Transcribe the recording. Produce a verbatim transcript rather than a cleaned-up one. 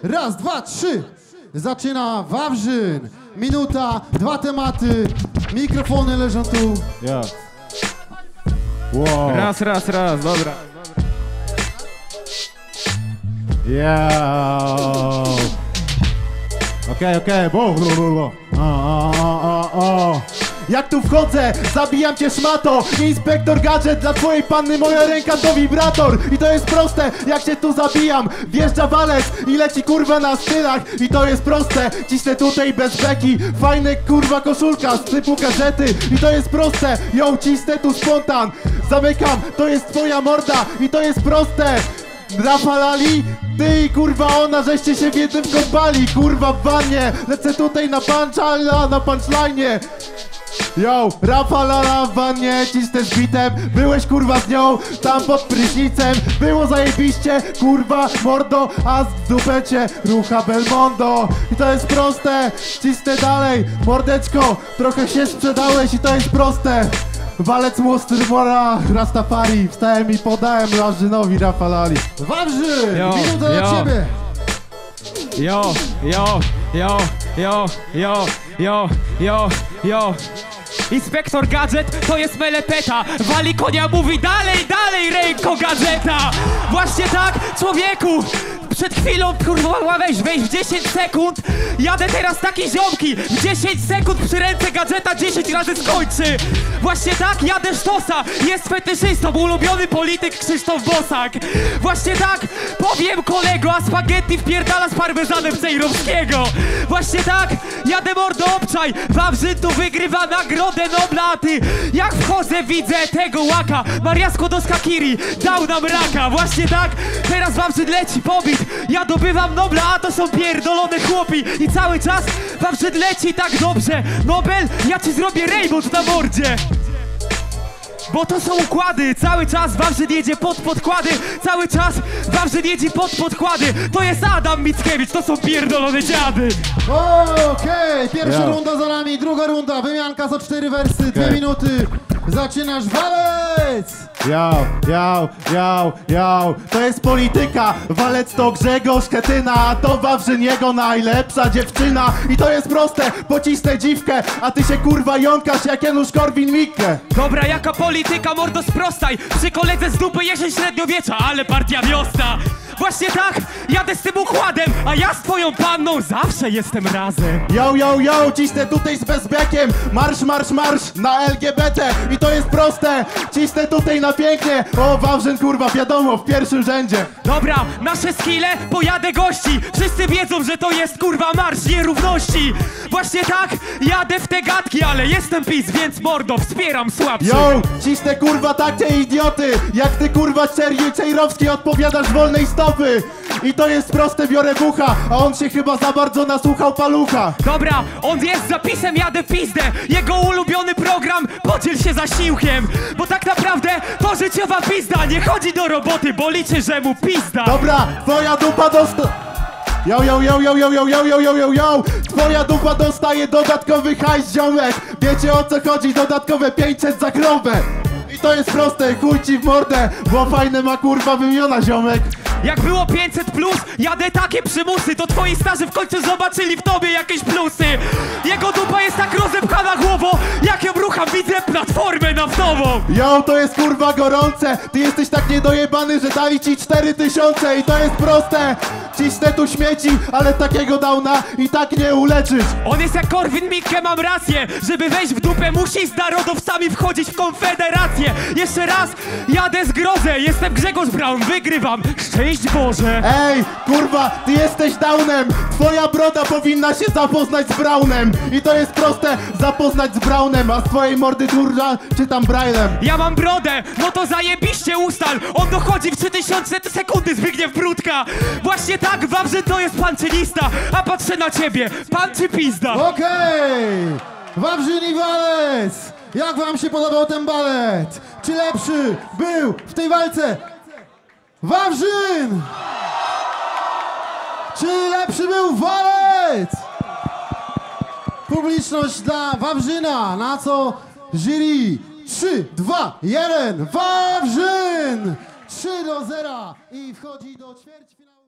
raz, dwa, trzy. Zaczyna Wawrzyn. Minuta, dwa tematy. Mikrofony leżą tu. Ja. Wow. Raz, raz, raz, dobra. Ja. Okej, okej, bo. O, o, o, o. Jak tu wchodzę, zabijam cię szmato. Inspektor Gadżet, dla twojej panny moja ręka to wibrator. I to jest proste, jak cię tu zabijam. Wjeżdża walec i leci kurwa na stylach. I to jest proste, cisnę tutaj bez beki. Fajny kurwa koszulka z typu gazety. I to jest proste, ją cisnę tu spontan. Zamykam, to jest twoja morda. I to jest proste. Rafalali, ty i kurwa ona, żeście się w jednym kąpali. Kurwa w wannie, lecę tutaj na punchline, na punchline. Yo, Rafalala w wannie, cisnę z bitem. Byłeś kurwa z nią, tam pod prysznicem. Było zajebiście, kurwa, mordo. A w dupecie rucha Belmondo. I to jest proste, cisnę dalej. Mordeczko, trochę się sprzedałeś i to jest proste. Walec Mostrzymora, Rastafari. Wstałem i podałem Larzynowi Rafalali. Wawrzyn, Yo, minuta dla yo. ciebie. Jo, jo, jo, jo, jo, jo, jo, jo. Inspektor Gadżet to jest melepeta. Wali konia, mówi dalej, dalej, ręko gadżeta. Właśnie tak, człowieku. Przed chwilą, kurwa, weź, weź w dziesięć sekund. Jadę teraz takie ziomki. W dziesięć sekund przy ręce gadżeta dziesięć razy skończy. Właśnie tak, jadę sztosa. Jest fetyszystą, ulubiony polityk Krzysztof Bosak. Właśnie tak, powiem kolego, a spaghetti wpierdala z parmezanem Cejrowskiego. Właśnie tak, jadę mordo obczaj. Wawrzyn tu wygrywa nagrodę Nobla. Ty, jak wchodzę, widzę tego łaka. Maria Skłodowska-Curie dał nam raka. Właśnie tak, teraz Wawrzyn leci pobit. Ja dobywam Nobla, a to są pierdolone chłopi. I cały czas Wawrzyn leci tak dobrze. Nobel, ja ci zrobię rainbow na mordzie. Bo to są układy, cały czas Wawrzyn jedzie pod podkłady. Cały czas Wawrzyn jedzie pod podkłady. To jest Adam Mickiewicz, to są pierdolone dziady. Okej, pierwsza Ja. runda za nami, druga runda, wymianka za cztery wersy, dwie Okej. minuty. Zaczynasz walec! Jał, jał, jał, jał. To jest polityka. Walec to Grzegorz Schetyna, a to Wawrzyn jego najlepsza dziewczyna. I to jest proste, pocisnę dziwkę, a ty się kurwa jąkasz jak Janusz Korwin-Mikke. Dobra, jaka polityka, mordo sprostaj. Przy koledze z dupy jesień średniowiecza, ale partia wiosna. Właśnie tak, jadę z tym układem, a ja z twoją panną zawsze jestem razem. Yo, yo, yo, cisnę tutaj z bezbekiem. Marsz, marsz, marsz na L G B T. I to jest proste, cisnę tutaj na pięknie. O, Wawrzyn kurwa, wiadomo, w pierwszym rzędzie. Dobra, nasze skille, pojadę gości. Wszyscy wiedzą, że to jest kurwa marsz nierówności. Właśnie tak, jadę w te gadki, ale jestem PiS, więc mordo, wspieram słabszych. Yo, cisnę kurwa takie idioty. Jak ty kurwa Sergiej Cejrowski odpowiadasz wolnej stopy. I to jest proste, biorę bucha, a on się chyba za bardzo nasłuchał palucha. Dobra, on jest zapisem, jadę w pizdę. Jego ulubiony program, podziel się zasiłkiem. Bo tak naprawdę to życiowa pizda. Nie chodzi do roboty, bo liczy, że mu pizda. Dobra, twoja dupa dosta... Yo, yo, yo, yo, yo, yo, yo, yo, yo, yo, yo. Twoja dupa dostaje dodatkowy hajs, ziomek. Wiecie o co chodzi, dodatkowe pięćset za krowę. I to jest proste, chuj ci w mordę, bo fajne ma kurwa wymiona, ziomek. Jak było pięćset plus, jadę takie przymusy. To twoi starzy w końcu zobaczyli w tobie jakieś plusy. Jego dupa jest tak rozepchana głową. Jak ją rucham, widzę platformę naftową. Yo, to jest kurwa gorące. Ty jesteś tak niedojebany, że dali ci cztery tysiące. I to jest proste, cisnę tu śmieci, ale takiego downa i tak nie uleczysz. On jest jak Korwin-Mikke, mam rację. Żeby wejść w dupę, musi z narodowcami wchodzić w konfederację. Jeszcze raz, jadę z grozę. Jestem Grzegorz Braun, wygrywam. Szczęść Boże. Ej, kurwa, ty jesteś downem. Twoja broda powinna się zapoznać z Brownem. I to jest proste, zapoznać z Brownem. A z twojej mordy durza czytam braillem. Ja mam brodę, no to zajebiście ustal. On dochodzi w trzy tysiące sekundy, Zbigniew Brudka. Właśnie tak, Wawrzyn to jest panczynista. A patrzę na ciebie, pan czy pizda? Okej! Wawrzyn i walec! Jak wam się podobał ten balet? Czy lepszy był w tej walce Wawrzyn? Czy lepszy był walec? Publiczność dla Wawrzyna, na co jury trzy, dwa, jeden, Wawrzyn! trzy do zera i wchodzi do ćwierćfinału.